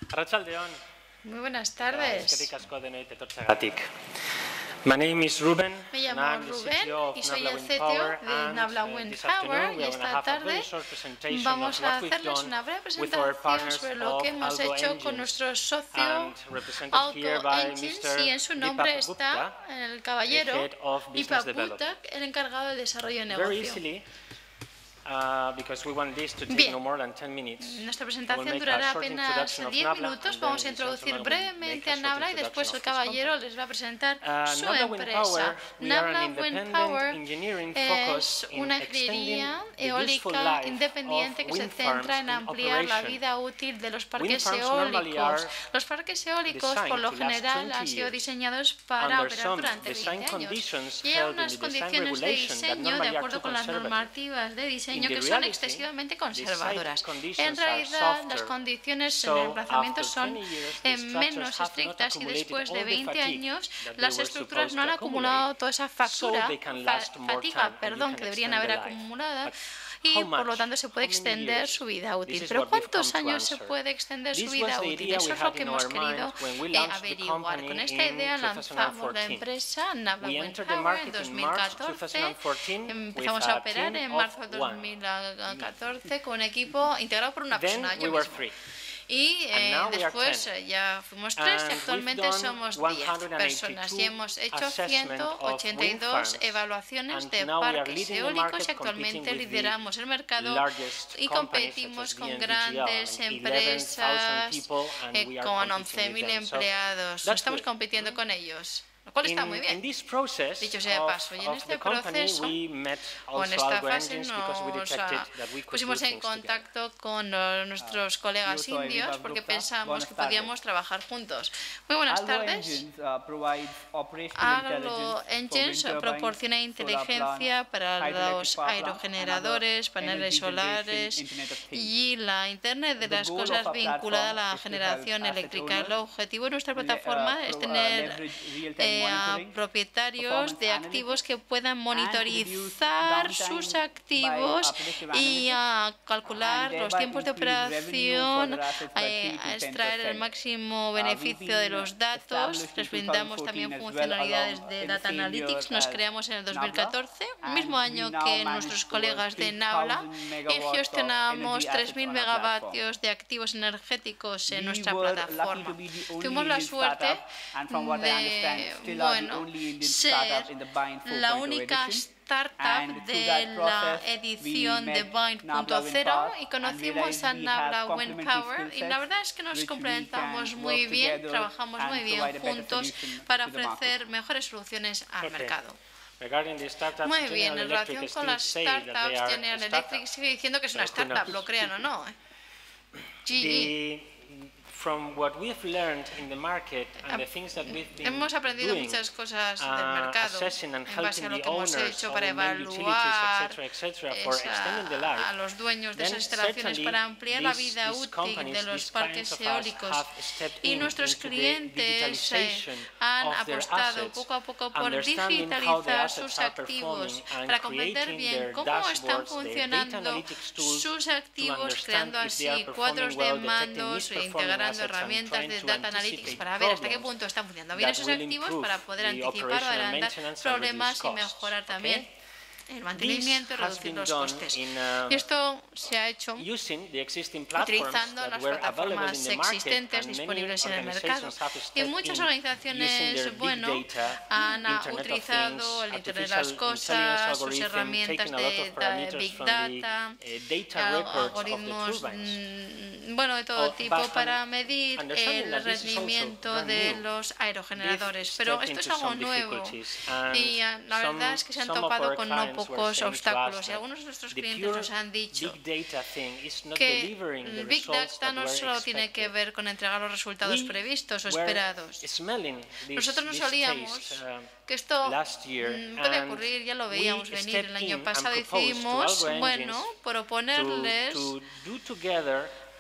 Arratsaldeon. Muy buenas tardes. Eskerrik asko denoi etortzeagatik. My name is Ruben. Me llamo Rubén y soy el CTO de Nabla Wind Power y esta tarde vamos a hacerles una breve presentación sobre lo que hemos hecho con nuestro socio Auto Engines y en su nombre está el caballero Deepak Bhutak, el encargado del desarrollo de negocio. Bien, nuestra presentación durará apenas 10 minutos. Vamos a introducir brevemente a Nabla y después el caballero les va a presentar su empresa. Nabla Wind Power es una ingeniería eólica independiente que se centra en ampliar la vida útil de los parques eólicos. Los parques eólicos, por lo general, han sido diseñados para operar durante 20 años y hay unas condiciones de diseño, de acuerdo con las normativas de diseño, que son excesivamente conservadoras. En realidad, las condiciones en el emplazamiento son menos estrictas y después de 20 años las estructuras no han acumulado toda esa fatiga, que deberían haber acumulado, y por lo tanto se puede extender su vida útil. Pero ¿cuántos años se puede extender su vida útil? Eso es lo que hemos querido averiguar. Con esta idea lanzamos la empresa Nabla Wind Power en 2014. Empezamos a operar en marzo de 2014 con un equipo integrado por una persona, yo mismo. Y después ya fuimos 3 y actualmente somos 10 personas y hemos hecho 182 evaluaciones de parques eólicos y actualmente lideramos el mercado y competimos con grandes empresas con 11.000 empleados. Estamos compitiendo con ellos, lo cual está muy bien, dicho sea de paso. Y en este proceso, o en esta fase, nos pusimos en contacto con nuestros colegas indios porque pensamos que podíamos trabajar juntos. Muy buenas tardes. Agro Engines proporciona inteligencia para los aerogeneradores, paneles solares y la Internet de las cosas vinculada a la generación eléctrica. El objetivo de nuestra plataforma es tener a propietarios de activos que puedan monitorizar sus activos y a calcular los tiempos de operación, a extraer el máximo beneficio de los datos. Les brindamos también funcionalidades de Data Analytics. Nos creamos en el 2014, el mismo año que nuestros colegas de Nabla, y gestionamos 3.000 megavatios de activos energéticos en nuestra plataforma. Tuvimos la suerte de ser la única startup de la edición de Bind.0 y conocimos a Nabla Wind Power y la verdad es que nos complementamos muy bien, trabajamos muy bien juntos para ofrecer mejores soluciones al mercado. Muy bien, en relación con las startups, General Electric sigue diciendo que es una startup, lo crean o no. GE. Hemos aprendido muchas cosas del mercado en base a lo que hemos hecho para evaluar a los dueños de esas instalaciones para ampliar la vida útil de los parques eólicos. Y nuestros clientes han apostado poco a poco por digitalizar sus activos para comprender bien cómo están funcionando sus activos, creando así cuadros de mandos e integrando herramientas de Data Analytics para ver hasta qué punto están funcionando bien esos activos para poder anticipar o adelantar problemas y mejorar también el mantenimiento y reducir los costes. Y esto se ha hecho utilizando las plataformas existentes disponibles en el mercado. Y muchas organizaciones, han utilizado el Internet de las Cosas, sus herramientas de Big Data, algoritmos de todo tipo para medir el rendimiento de los aerogeneradores. Pero esto es algo nuevo y la verdad es que se han topado con no pocos obstáculos y algunos de nuestros clientes nos han dicho que el Big Data no solo tiene que ver con entregar los resultados previstos o esperados. Nosotros nos olíamos que esto puede ocurrir, ya lo veíamos venir. El año pasado decidimos, proponerles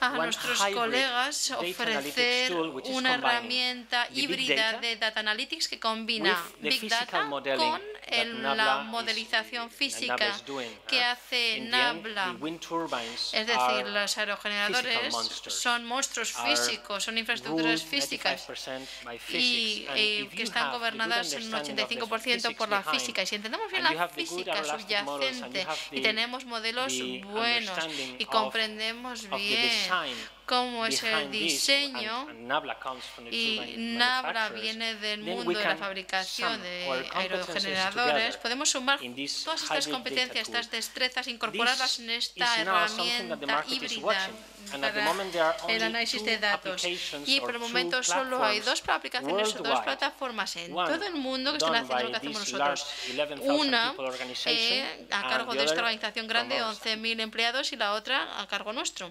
a nuestros colegas ofrecer una herramienta híbrida de Data Analytics que combina Big Data con la modelización física que hace Nabla. Es decir, los aerogeneradores son monstruos físicos, son infraestructuras físicas y que están gobernadas en un 85% por la física. Y si entendemos bien la física subyacente y tenemos modelos buenos y comprendemos bien cómo es el diseño, y Nabla viene del mundo de la fabricación de aerogeneradores, podemos sumar todas estas competencias, estas destrezas, incorporarlas en esta herramienta híbrida para el análisis de datos. Y por el momento solo hay dos aplicaciones o dos plataformas en todo el mundo que están haciendo lo que hacemos nosotros. Una a cargo de esta organización grande, 11.000 empleados, y la otra a cargo nuestro.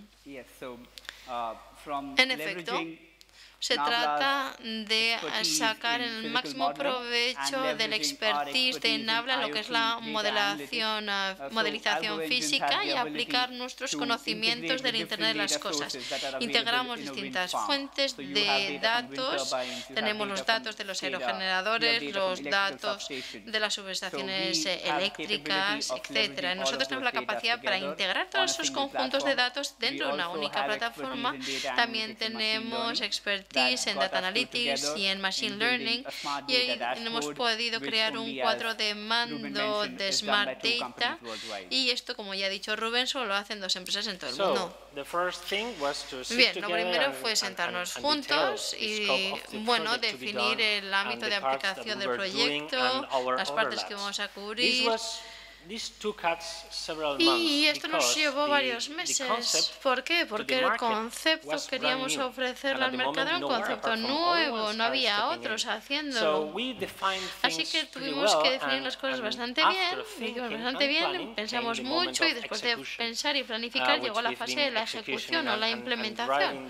En efecto, se trata de sacar el máximo provecho del expertise de Nabla, lo que es la modelización física, y aplicar nuestros conocimientos del Internet de las Cosas. Integramos distintas fuentes de datos. Tenemos los datos de los aerogeneradores, los datos de las subestaciones eléctricas, etc. Nosotros tenemos la capacidad para integrar todos esos conjuntos de datos dentro de una única plataforma. También tenemos expertise en Data Analytics y en Machine Learning, y hemos podido crear un cuadro de mando de Smart Data, y esto, como ya ha dicho Rubén, solo lo hacen 2 empresas en todo el mundo. Bien, lo primero fue sentarnos juntos y, bueno, definir el ámbito de aplicación del proyecto, las partes que vamos a cubrir. Y esto nos llevó varios meses. ¿Por qué? Porque el concepto queríamos ofrecerle al mercado, era un concepto nuevo, no había otros haciéndolo. Así que tuvimos que definir las cosas bastante bien, pensamos mucho, y después de pensar y planificar llegó la fase de la ejecución o la implementación.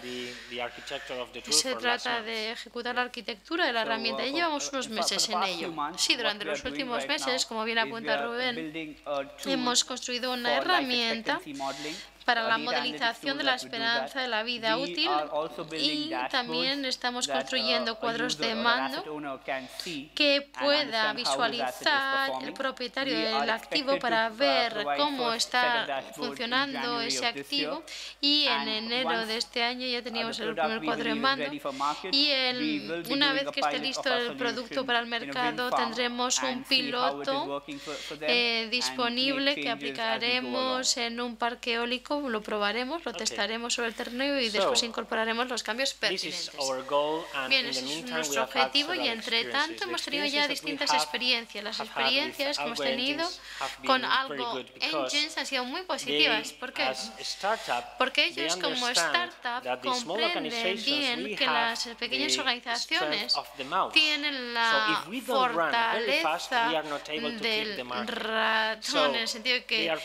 Se trata de ejecutar la arquitectura de la herramienta y llevamos unos meses en ello. Sí, durante los últimos meses, como bien apunta Rubén, hemos construido una herramienta para la modelización de la esperanza de la vida útil, y también estamos construyendo cuadros de mando que pueda visualizar el propietario del activo para ver cómo está funcionando ese activo. Y en enero de este año ya teníamos el primer cuadro de mando, y una vez que esté listo el producto para el mercado tendremos un piloto disponible que aplicaremos en un parque eólico. Lo probaremos, lo testaremos sobre el terreno y después incorporaremos los cambios pertinentes. Bien, ese es nuestro objetivo, y entre tanto hemos tenido ya distintas experiencias. Las experiencias que hemos tenido con Algo Engines han sido muy positivas. ¿Por qué? Porque ellos, como startup, comprenden bien que las pequeñas organizaciones tienen la fortaleza del ratón, en el sentido de que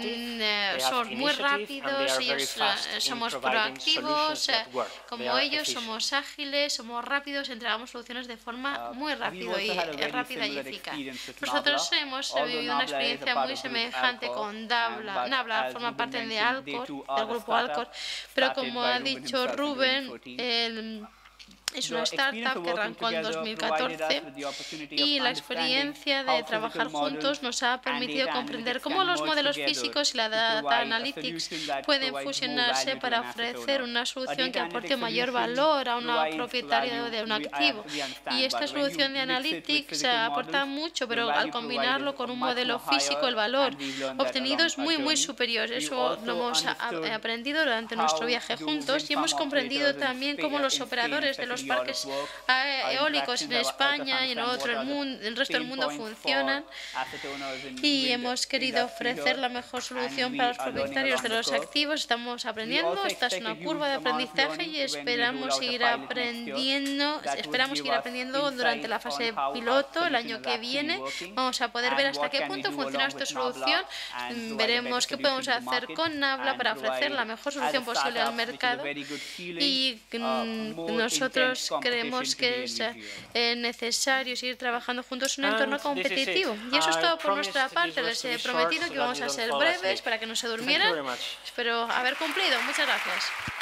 son muy rápidos, ellos somos proactivos, como ellos somos ágiles, somos rápidos, entregamos soluciones de forma muy rápida y eficaz. Nosotros hemos vivido una experiencia muy semejante con Nabla, forma parte de Alcor, del grupo Alcor, pero como ha dicho Rubén, es una startup que arrancó en 2014, y la experiencia de trabajar juntos nos ha permitido comprender cómo los modelos físicos y la Data Analytics pueden fusionarse para ofrecer una solución que aporte mayor valor a un propietario de un activo. Y esta solución de Analytics aporta mucho, pero al combinarlo con un modelo físico, el valor obtenido es muy superior. Eso lo hemos aprendido durante nuestro viaje juntos, y hemos comprendido también cómo los operadores de los parques eólicos en España y en el resto del mundo funcionan, y hemos querido ofrecer la mejor solución para los propietarios de los activos. Estamos aprendiendo, esta es una curva de aprendizaje, y esperamos ir aprendiendo durante la fase piloto el año que viene. Vamos a poder ver hasta qué punto funciona esta solución, veremos qué podemos hacer con Nabla para ofrecer la mejor solución posible al mercado, y nosotros creemos que es necesario seguir trabajando juntos en un entorno competitivo. Y eso es todo por nuestra parte. Les he prometido que vamos a ser breves para que no se durmieran. Espero haber cumplido. Muchas gracias.